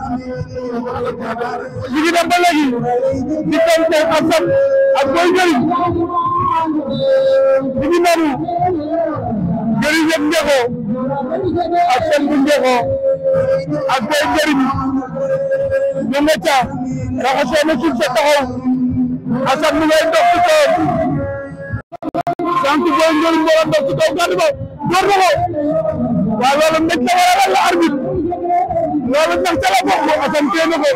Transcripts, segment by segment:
ñu ngi dem ba léegi diggante Assane ak Boy Njëriñ ñu ngi noonu Njëriñ yëpp Njexo Assane bu Njexo ak Boy Njëriñ ñu nga ca raxasoo na suuf sa taxaw Assane mu ngay ndox ci kawam sant Boy Njëriñ moo ndox ci kaw gàddu ba door na ko waaw loolu mbéj la wala lan la arbitre loolu ndax ca la bokk Assane téye na ko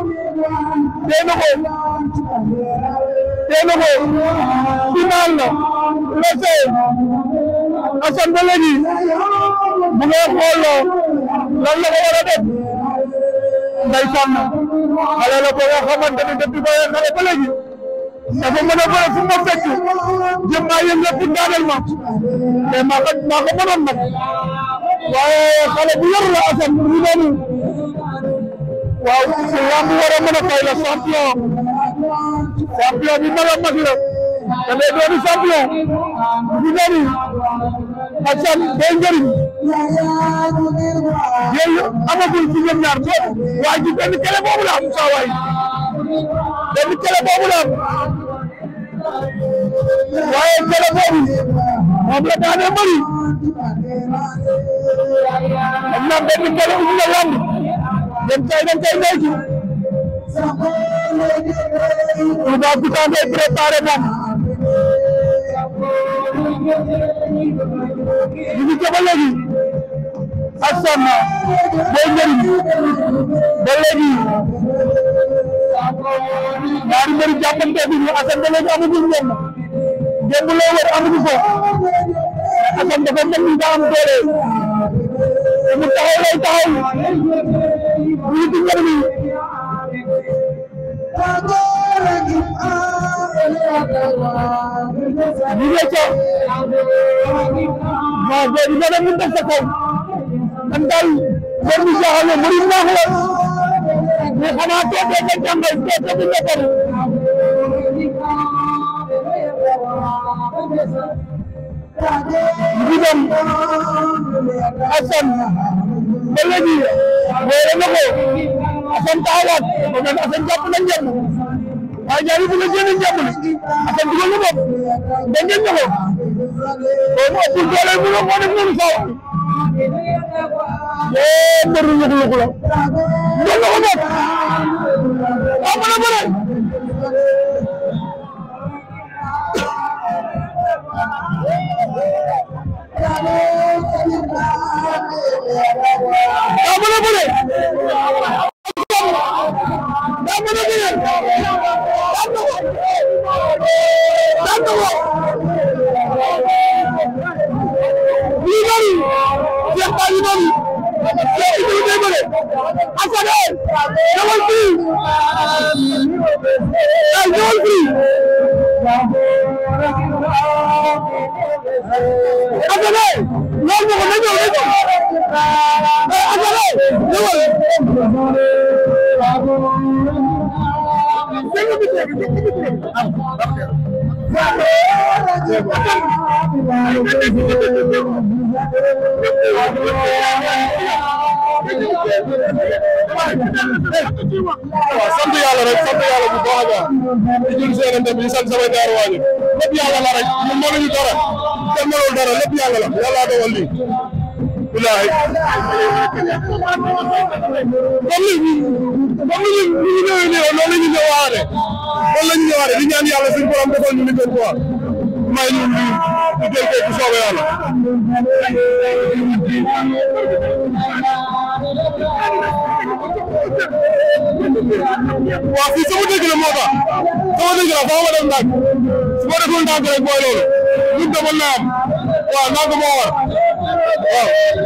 final na lese Assane ba léegi mu ngi xool lan la ko war a def ndeysaan xale la ko nga xamante ne depuis ba xale ba léegi dafa mën a bëre fu ma fekk jëm naa yëngal pour daaneel ma mais maa ko mënoon nag waaye xale bu yor la Assane mu noonu waaw su lamb war a mën a fay la champion bi mag a mag la da ngay doon champion mu noonu Assane Boy Njëriñ yooyu amagul ci ñoom ñaar ko waa ji benn kele boobu la am saa waay benn kele boobu la am waaye kele boobu moom la daane bëri am na benn kele bu ñu lamb dem kay dañ koy nekk lu baax bu tànn day préparé moom ñu ngi ca ba léegi Assane Boy Njëriñ ba léegi ñaari mbëri jàppante bi Assane ba léegi amagul ñoom démb loo wër amuñu ko Assane dafa mel ni daa am doole mu taxaw lay taxaw ñu ngi njëriñ ñu ngi ca non boobu dana mun def sa kaw man daal mbër mi jaaxal na mbëri naax la mais xanaa toogee nga jàngal toogee bu nekkoon ñu dem Assane ba léegi wóore na ko Assane taxawaat ba mel Assane jàpp na njëmm waaye ñaari bu la génne njëmm li Assane dugal na bopp da ngeen ñëw kon ëppul doole mu moo def noonu saw mbër mi yëgu la jël na ko bopp a mën a bëre sant yàlla rek sant yàlla bu baax a baax di jël seen dem di sant sama ñaari waajur lépp yàlla la rek ñun mënuñu dara kenn mënul dara lépp yàlla la yàlla dogal lii bilaay comme ni ñu ñëwee nii loolu la ñu ñëwaatee di ñaan yàlla suñu borom defal ñu li gën quoi may ñu lii ñu jël ko bu soobee yàlla waaw fii sama dëgg la moo tax sama dëgg la foo ma def ndànk su ma deful ndànk rek mooy loolu ñun demoon naa am waaw ndànk moo war waaw.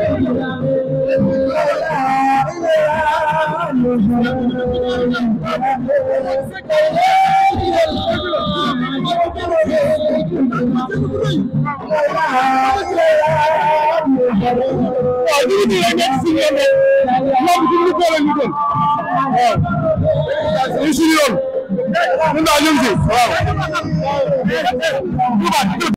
waaw ñu ngi nii rek nekk si ñoom rek moom ci lu boole ñu doon waaw ñu suñu yoon ñun daal ñu ngi si waaw.